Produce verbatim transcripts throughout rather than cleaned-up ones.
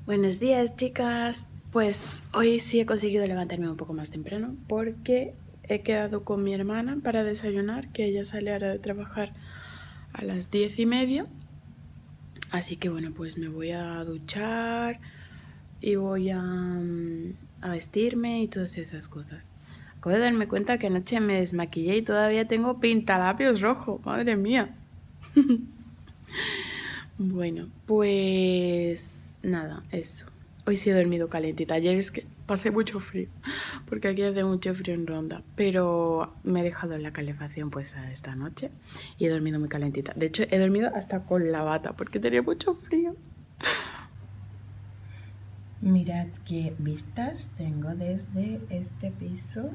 Buenos días, chicas. Pues hoy sí he conseguido levantarme un poco más temprano porque he quedado con mi hermana para desayunar, que ella sale ahora de trabajar a las diez y media. Así que bueno, pues me voy a duchar y voy a, a vestirme y todas esas cosas. Acabo de darme cuenta que anoche me desmaquillé y todavía tengo pintalabios rojo. Madre mía. Bueno, pues nada, eso. Hoy sí he dormido calentita. Ayer es que pasé mucho frío, porque aquí hace mucho frío en Ronda. Pero me he dejado en la calefacción pues esta noche y he dormido muy calentita. De hecho, he dormido hasta con la bata, porque tenía mucho frío. Mirad qué vistas tengo desde este piso.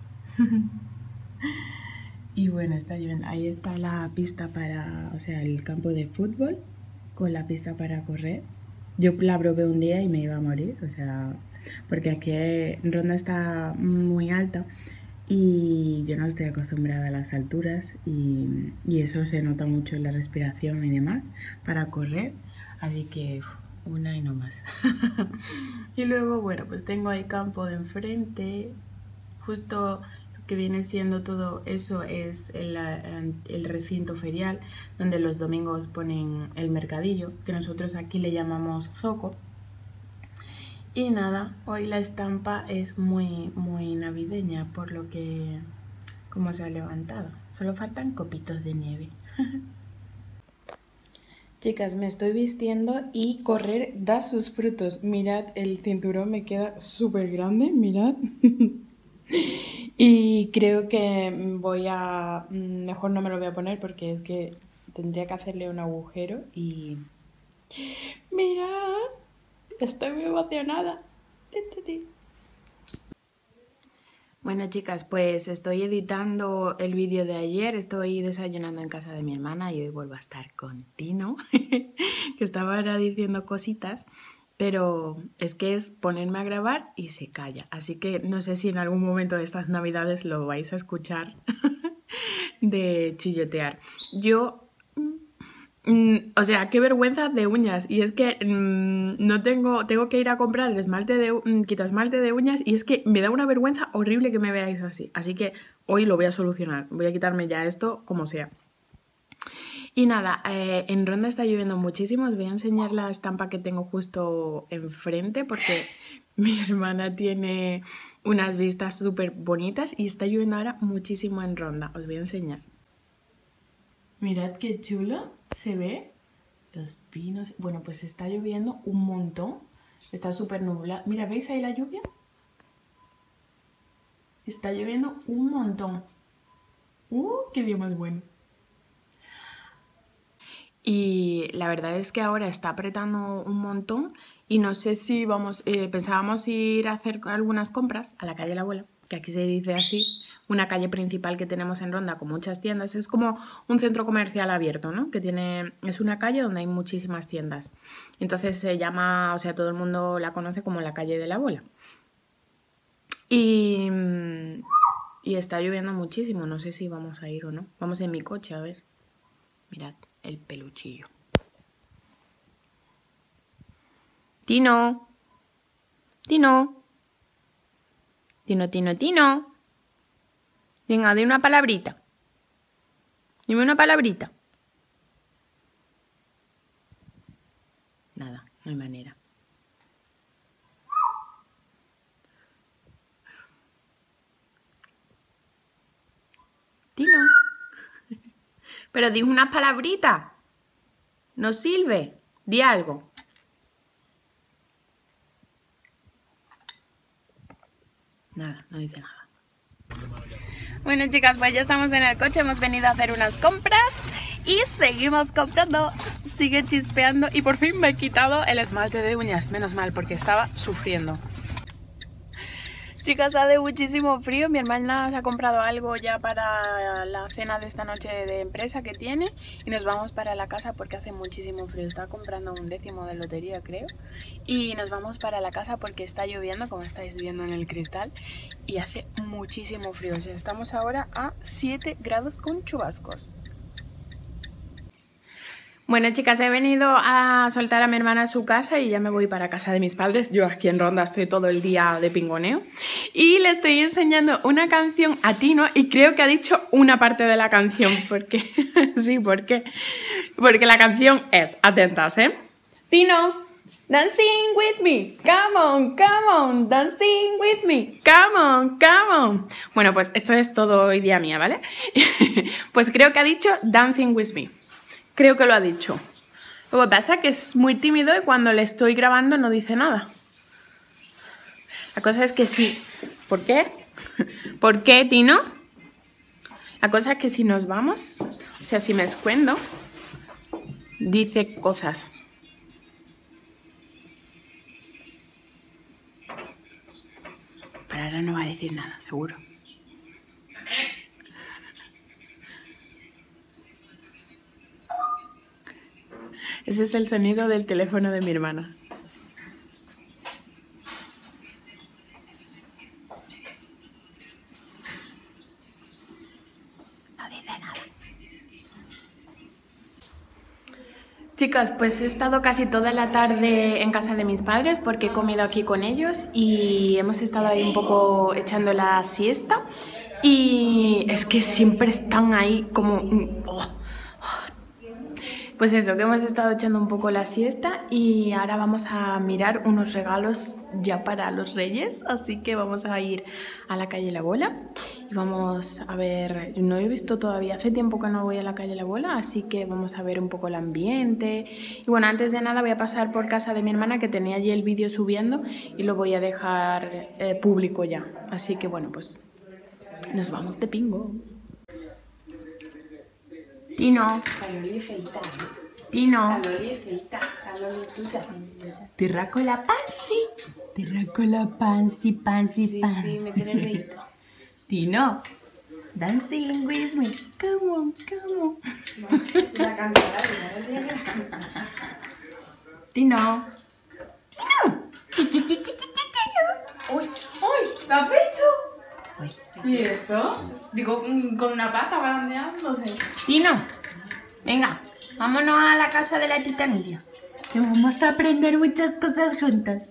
Y bueno, está lloviendo. Ahí está la pista para, o sea, el campo de fútbol con la pista para correr. Yo la probé un día y me iba a morir, o sea, porque aquí Ronda está muy alta y yo no estoy acostumbrada a las alturas y, y eso se nota mucho en la respiración y demás para correr, así que uf, una y no más. Y luego, bueno, pues tengo ahí campo de enfrente, justo que viene siendo todo eso es el, el recinto ferial, donde los domingos ponen el mercadillo, que nosotros aquí le llamamos zoco. Y nada, hoy la estampa es muy, muy navideña, por lo que como se ha levantado. Solo faltan copitos de nieve. Chicas, me estoy vistiendo y correr da sus frutos. Mirad, el cinturón me queda súper grande, mirad. Y creo que voy a... Mejor no me lo voy a poner porque es que tendría que hacerle un agujero y... ¡Mirad! Estoy muy emocionada. Bueno, chicas, pues estoy editando el vídeo de ayer. Estoy desayunando en casa de mi hermana y hoy vuelvo a estar con Tino, que estaba ahora diciendo cositas. Pero es que es ponerme a grabar y se calla. Así que no sé si en algún momento de estas navidades lo vais a escuchar de chillotear. Yo... Mm, o sea, qué vergüenza de uñas. Y es que mmm, no tengo... Tengo que ir a comprar el esmalte de... Mm, quita esmalte de uñas y es que me da una vergüenza horrible que me veáis así. Así que hoy lo voy a solucionar. Voy a quitarme ya esto como sea. Y nada, eh, en Ronda está lloviendo muchísimo. Os voy a enseñar la estampa que tengo justo enfrente porque mi hermana tiene unas vistas súper bonitas y está lloviendo ahora muchísimo en Ronda. Os voy a enseñar. Mirad qué chulo se ve los pinos. Bueno, pues está lloviendo un montón. Está súper nublado. Mira, ¿veis ahí la lluvia? Está lloviendo un montón. ¡Uh, qué día más bueno! Y la verdad es que ahora está apretando un montón y no sé si vamos, eh, pensábamos ir a hacer algunas compras a la calle La Abuela, que aquí se dice así, una calle principal que tenemos en Ronda con muchas tiendas. Es como un centro comercial abierto, ¿no? Que tiene, es una calle donde hay muchísimas tiendas. Entonces se llama, o sea, todo el mundo la conoce como la calle de la Abuela. Y, y está lloviendo muchísimo, no sé si vamos a ir o no. Vamos en mi coche, a ver. Mirad el peluchillo. Tino. Tino. Tino, Tino, Tino. Venga, dime una palabrita. Dime una palabrita. Nada, no hay manera. Tino. Pero dime unas palabritas. No sirve. Di algo. Nada, no dice nada. Bueno, chicas, pues ya estamos en el coche. Hemos venido a hacer unas compras y seguimos comprando. Sigue chispeando y por fin me he quitado el esmalte de uñas. Menos mal, porque estaba sufriendo. Chicas, hace muchísimo frío. Mi hermana se ha comprado algo ya para la cena de esta noche de empresa que tiene y nos vamos para la casa porque hace muchísimo frío. Está comprando un décimo de lotería, creo, y nos vamos para la casa porque está lloviendo, como estáis viendo en el cristal, y hace muchísimo frío. O sea, estamos ahora a siete grados con chubascos. Bueno, chicas, he venido a soltar a mi hermana a su casa y ya me voy para casa de mis padres. Yo aquí en Ronda estoy todo el día de pingoneo. Y le estoy enseñando una canción a Tino y creo que ha dicho una parte de la canción. ¿Por qué? Sí, ¿por qué? Porque la canción es, atentas, ¿eh? Tino, dancing with me, come on, come on, dancing with me, come on, come on. Bueno, pues esto es todo idea mía, ¿vale? Pues creo que ha dicho dancing with me. Creo que lo ha dicho. Lo que pasa es que es muy tímido y cuando le estoy grabando no dice nada. La cosa es que sí. ¿Por qué? ¿Por qué, Tino? La cosa es que si nos vamos, o sea, si me escondo, dice cosas. Pero ahora no va a decir nada, seguro. Ese es el sonido del teléfono de mi hermana. No dice nada. Chicas, pues he estado casi toda la tarde en casa de mis padres porque he comido aquí con ellos y hemos estado ahí un poco echando la siesta. Y es que siempre están ahí como... Oh. Pues eso, que hemos estado echando un poco la siesta y ahora vamos a mirar unos regalos ya para los Reyes, así que vamos a ir a la calle La Bola y vamos a ver, no he visto todavía, hace tiempo que no voy a la calle La Bola, así que vamos a ver un poco el ambiente. Y bueno, antes de nada voy a pasar por casa de mi hermana que tenía allí el vídeo subiendo y lo voy a dejar eh, público ya, así que bueno, pues nos vamos de pingo. Tino. La Loli es feita. Tino. La Loli es feita. La Loli es feita. Tirra con la pansi. Tirra con la pansi, pansi, Sí, pansi. sí, me tiene reído. Tino. Dancing with me. Come on, come on. La cantada, Tino. Tino. Uy, uy, ¿lo has visto? ¿Y esto? Digo, con una pata balanceándose. Tino, venga, vámonos a la casa de la tita Nuria. Que vamos a aprender muchas cosas juntas.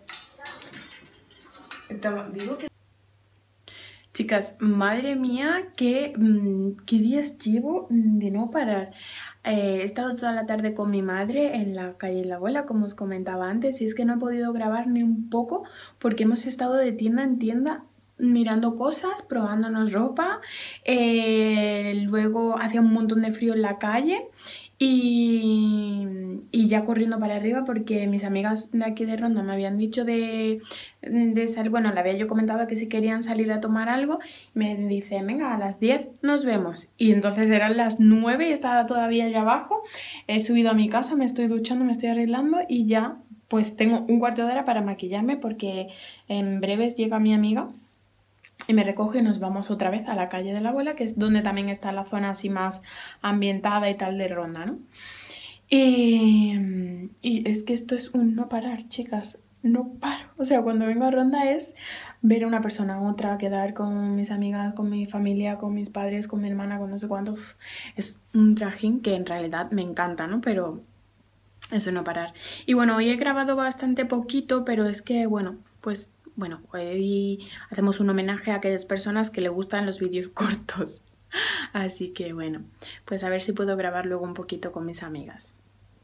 Digo que... Chicas, madre mía, qué, qué días llevo de no parar. Eh, he estado toda la tarde con mi madre en la calle La Abuela, como os comentaba antes, y es que no he podido grabar ni un poco porque hemos estado de tienda en tienda mirando cosas, probándonos ropa, eh, luego hacía un montón de frío en la calle y, y ya corriendo para arriba porque mis amigas de aquí de Ronda me habían dicho de, de salir, bueno, le había yo comentado que si querían salir a tomar algo, me dice, venga, a las diez nos vemos, y entonces eran las nueve y estaba todavía allá abajo. He subido a mi casa, me estoy duchando, me estoy arreglando y ya pues tengo un cuarto de hora para maquillarme porque en breves llega mi amiga y me recoge y nos vamos otra vez a la calle de la Abuela, que es donde también está la zona así más ambientada y tal de Ronda, ¿no? Y, y es que esto es un no parar, chicas, no paro. O sea, cuando vengo a Ronda es ver a una persona a otra, quedar con mis amigas, con mi familia, con mis padres, con mi hermana, con no sé cuánto. Uf, es un trajín que en realidad me encanta, ¿no? Pero eso no parar. Y bueno, hoy he grabado bastante poquito, pero es que, bueno, pues... Bueno, hoy hacemos un homenaje a aquellas personas que le gustan los vídeos cortos. Así que bueno, pues a ver si puedo grabar luego un poquito con mis amigas.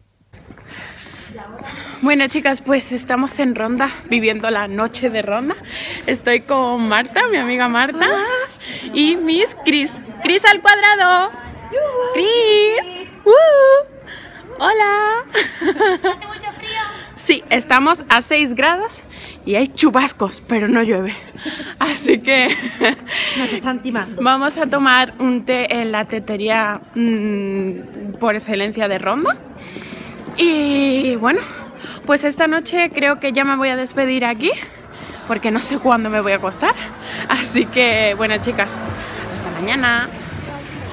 Bueno, chicas, pues estamos en Ronda, viviendo la noche de Ronda. Estoy con Marta, mi amiga Marta, y Miss Cris. ¡Cris al cuadrado! ¡Cris! ¡Uh! ¡Hola! ¿Hace mucho frío? Sí, estamos a seis grados y hay chubascos, pero no llueve. Así que Nos están timando. vamos a tomar un té en la tetería mmm, por excelencia de Ronda. Y bueno, pues esta noche creo que ya me voy a despedir aquí, porque no sé cuándo me voy a acostar. Así que bueno, chicas, hasta mañana.